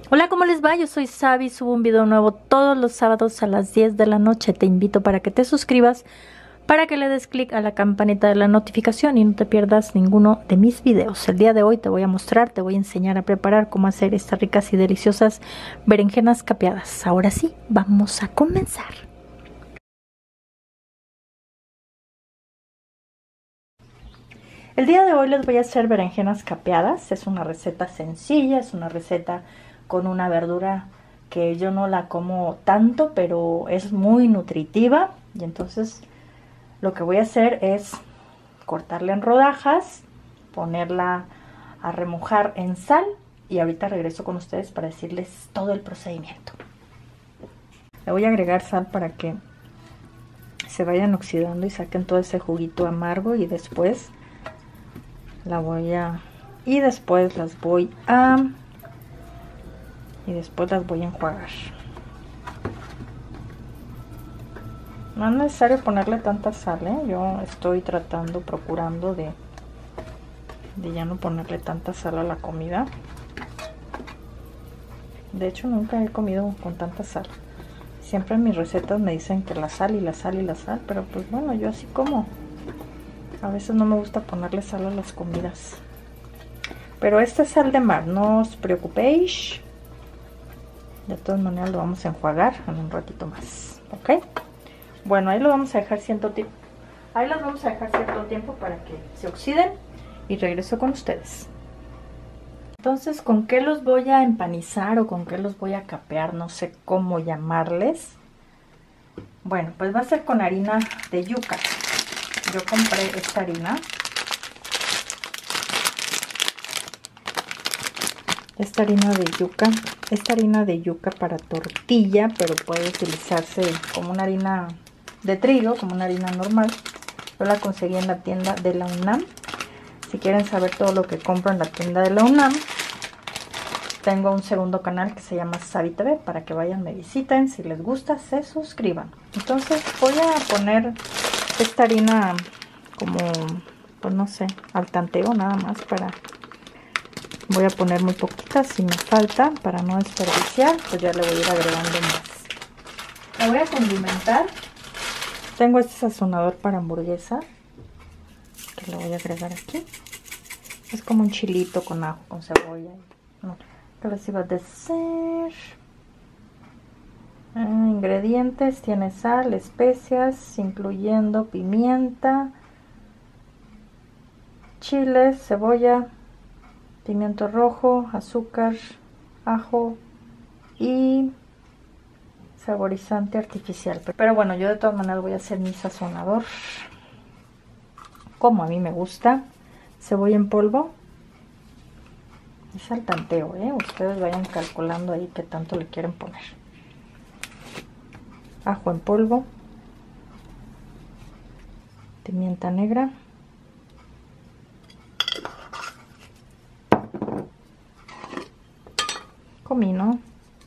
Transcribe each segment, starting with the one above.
Hola, ¿cómo les va? Yo soy Sabi, subo un video nuevo todos los sábados a las 10 de la noche. Te invito para que te suscribas, para que le des clic a la campanita de la notificación y no te pierdas ninguno de mis videos. El día de hoy te voy a enseñar a preparar cómo hacer estas ricas y deliciosas berenjenas capeadas. Ahora sí, vamos a comenzar. El día de hoy les voy a hacer berenjenas capeadas. Es una receta sencilla, es una receta con una verdura que yo no la como tanto, pero es muy nutritiva. Y entonces lo que voy a hacer es cortarla en rodajas, ponerla a remojar en sal y ahorita regreso con ustedes para decirles todo el procedimiento. Le voy a agregar sal para que se vayan oxidando y saquen todo ese juguito amargo y después las voy a enjuagar. No es necesario ponerle tanta sal, yo estoy procurando de ya no ponerle tanta sal a la comida. De hecho, nunca he comido con tanta sal. Siempre en mis recetas me dicen que la sal y la sal y la sal, pero pues bueno, yo así como. A veces no me gusta ponerle sal a las comidas. Pero este es sal de mar, no os preocupéis. De todas maneras lo vamos a enjuagar en un ratito más, ¿ok? Bueno, ahí lo vamos a dejar cierto tiempo. Ahí los vamos a dejar cierto tiempo para que se oxiden y regreso con ustedes. Entonces, ¿con qué los voy a empanizar o con qué los voy a capear? No sé cómo llamarles. Bueno, pues va a ser con harina de yuca. Yo compré esta harina. Esta harina de yuca para tortilla, pero puede utilizarse como una harina de trigo, como una harina normal. Yo la conseguí en la tienda de la UNAM. Si quieren saber todo lo que compro en la tienda de la UNAM, tengo un segundo canal que se llama Sabi TV para que vayan, me visiten. Si les gusta, se suscriban. Entonces voy a poner esta harina como, pues no sé, al tanteo nada más para. Voy a poner muy poquita, si me falta, para no desperdiciar, pues ya le voy a ir agregando más. La voy a condimentar. Tengo este sazonador para hamburguesa, que le voy a agregar aquí. Es como un chilito con ajo, con cebolla. ¿Qué les iba a decir? Ingredientes, tiene sal, especias, incluyendo pimienta, chiles, cebolla, pimiento rojo, azúcar, ajo y saborizante artificial. Pero bueno, yo de todas maneras voy a hacer mi sazonador como a mí me gusta. Cebolla en polvo. Es al tanteo, ustedes vayan calculando ahí qué tanto le quieren poner. Ajo en polvo. Pimienta negra. Comino.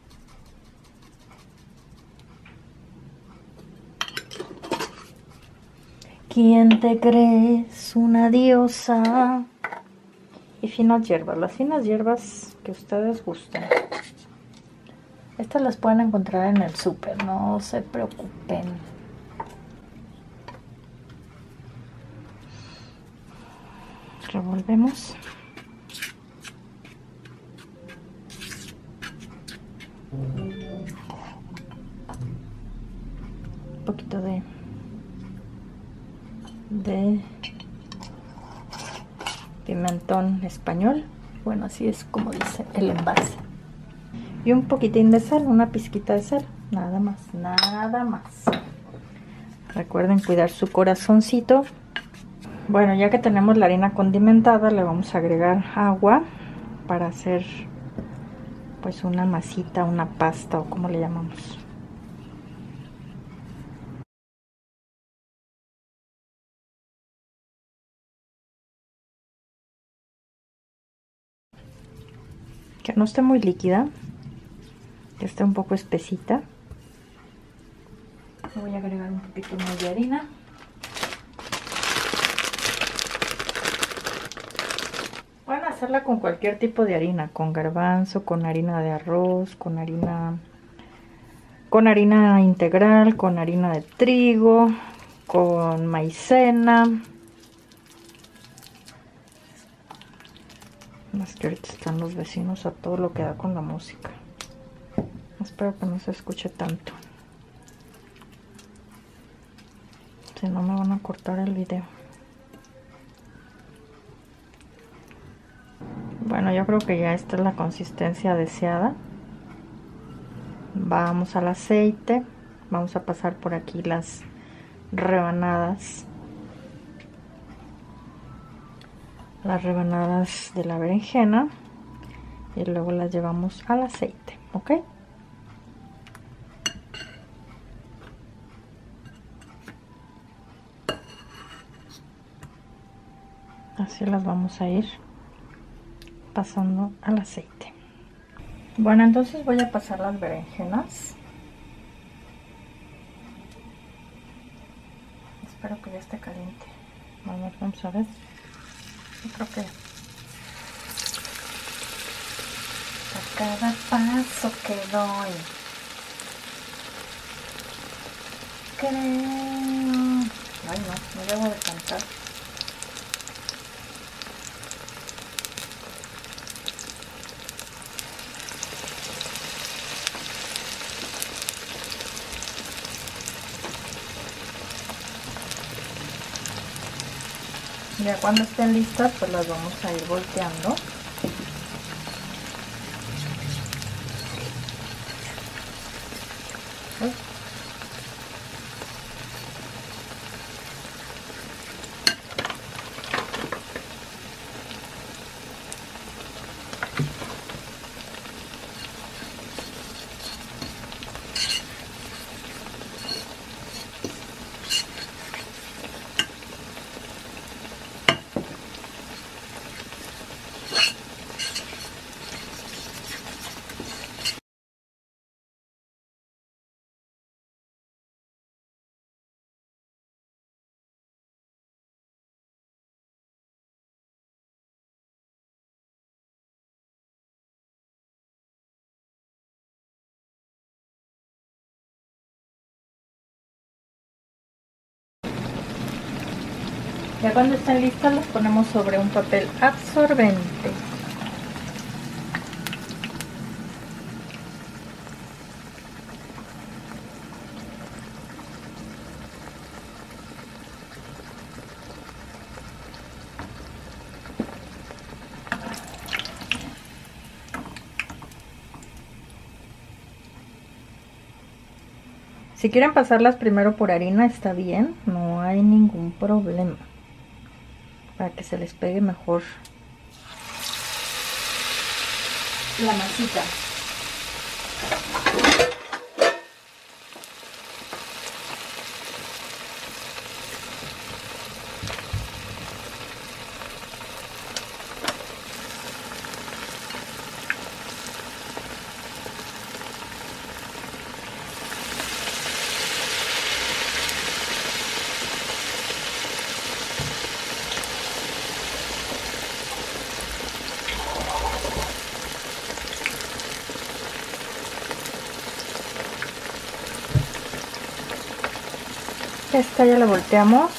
¿Quién te crees? Una diosa. Y finas hierbas, las finas hierbas que ustedes gusten. Estas las pueden encontrar en el súper, no se preocupen. Revolvemos. Un poquito de pimentón español, bueno, así es como dice el envase, y un poquitín de sal, una pizquita de sal, nada más, nada más. Recuerden cuidar su corazoncito. Bueno, ya que tenemos la harina condimentada, le vamos a agregar agua para hacer pues una masita, una pasta o como le llamamos. Que no esté muy líquida, que esté un poco espesita. Voy a agregar un poquito más de harina. Bueno, hacerla con cualquier tipo de harina, con garbanzo, con harina de arroz, con harina integral, con harina de trigo, con maicena. Más que ahorita están los vecinos a todo lo que da con la música. Espero que no se escuche tanto. Si no me van a cortar el video. Bueno, yo creo que ya esta es la consistencia deseada. Vamos al aceite. Vamos a pasar por aquí las rebanadas. Las rebanadas de la berenjena. Y luego las llevamos al aceite, ¿ok? Así las vamos a ir pasando al aceite. Bueno, entonces voy a pasar las berenjenas. Espero que ya esté caliente. Vamos a ver. Yo creo que a cada paso que doy, creo... Ay, no debo de cantar. Ya cuando estén listas, pues las vamos a ir volteando. ¿Ves? Ya cuando estén listas las ponemos sobre un papel absorbente. Si quieren pasarlas primero por harina está bien, no hay ningún problema. Para que se les pegue mejor la masita. Esta ya la volteamos.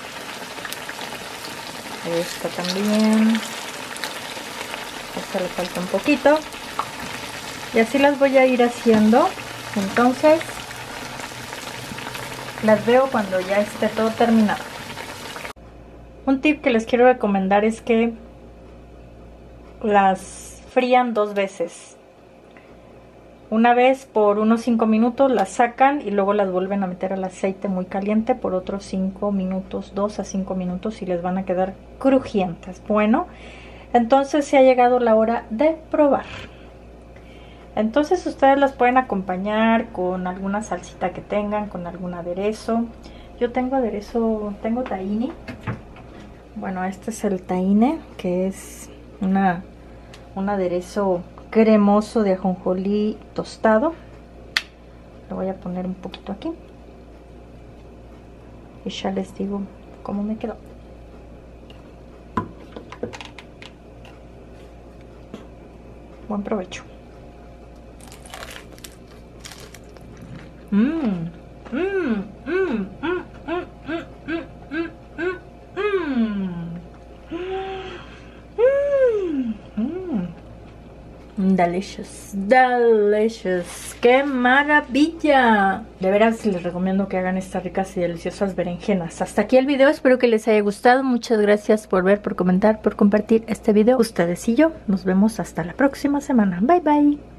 Esta también. Esta le falta un poquito. Y así las voy a ir haciendo. Entonces las veo cuando ya esté todo terminado. Un tip que les quiero recomendar es que las frían 2 veces. Una vez por unos 5 minutos las sacan y luego las vuelven a meter al aceite muy caliente por otros 5 minutos, 2 a 5 minutos, y les van a quedar crujientes. Bueno, entonces se ha llegado la hora de probar. Entonces ustedes las pueden acompañar con alguna salsita que tengan, con algún aderezo. Yo tengo aderezo, tengo tahini. Bueno, este es el tahini, que es un aderezo cremoso de ajonjolí tostado. Le voy a poner un poquito aquí y ya les digo cómo me quedó. Buen provecho. Delicious, delicious, qué maravilla. De veras les recomiendo que hagan estas ricas y deliciosas berenjenas. Hasta aquí el video, espero que les haya gustado. Muchas gracias por ver, por comentar, por compartir este video. Ustedes y yo nos vemos hasta la próxima semana. Bye bye.